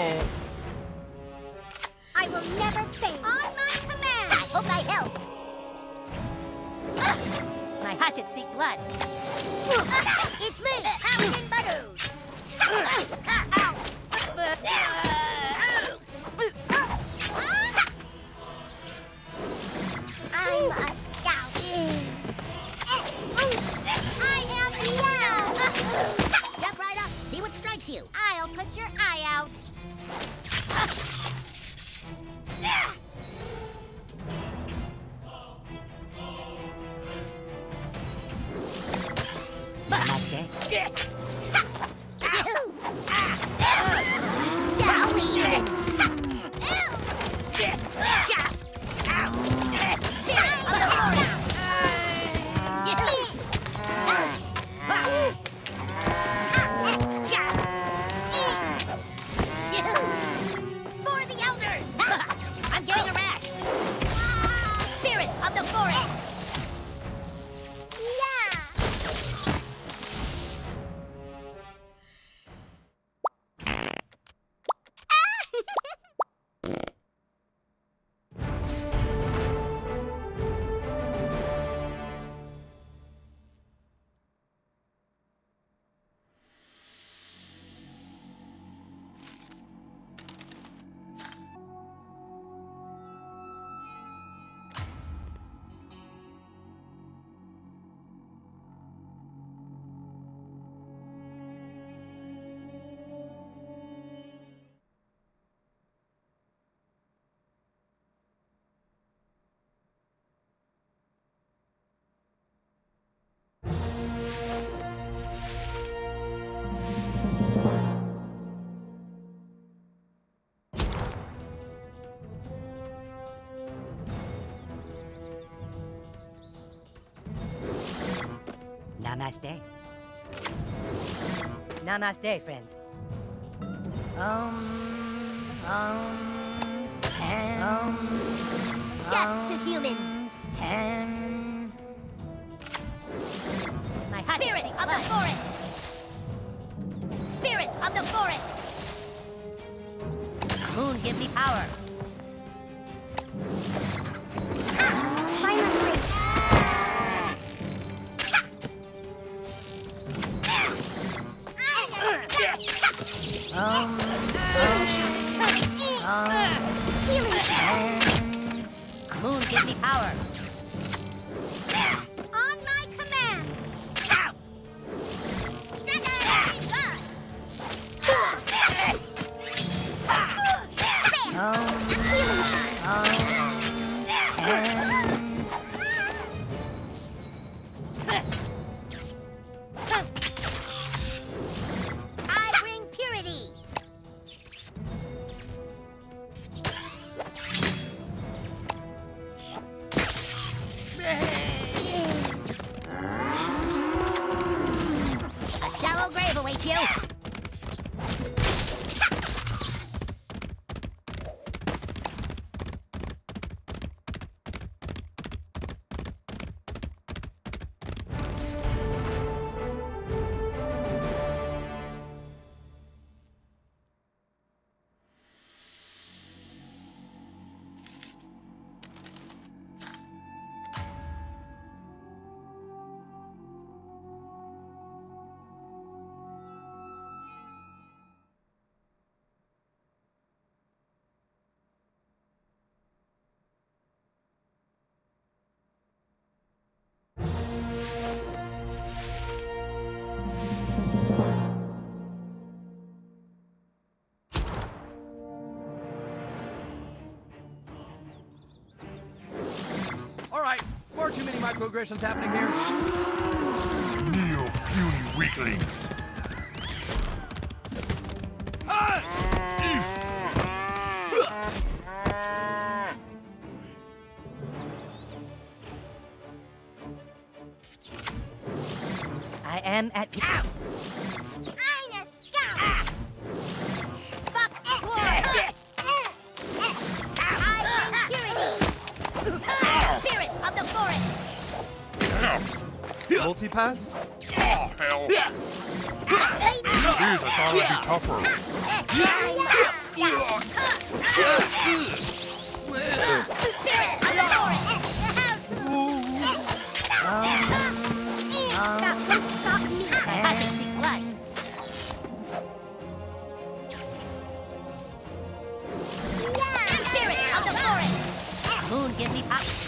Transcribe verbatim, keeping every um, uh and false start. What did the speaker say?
I will never fail. On my command. I hope I help. My hatchets seek blood. It's me, Captain Butters. I'm a scout. I am Leo. Jump right up. See what strikes you. I'll put your eye out. Namaste. Namaste, friends. Um, um, and, um, Death to humans. and... My spirit of the forest. Spirit of the forest. Moon, give me power. Violently. Um, um, um, Healing and... Moon, give me power. on my command. Um, um, and... I bring purity. A shallow grave awaits you. All right, far too many microaggressions happening here. Kneel, puny weaklings. Ah! I am at peace. I'm a scout. Fuck it. I bring purity. Spirit of the forest. Multipass? Oh, hell. These are already tougher. Ha!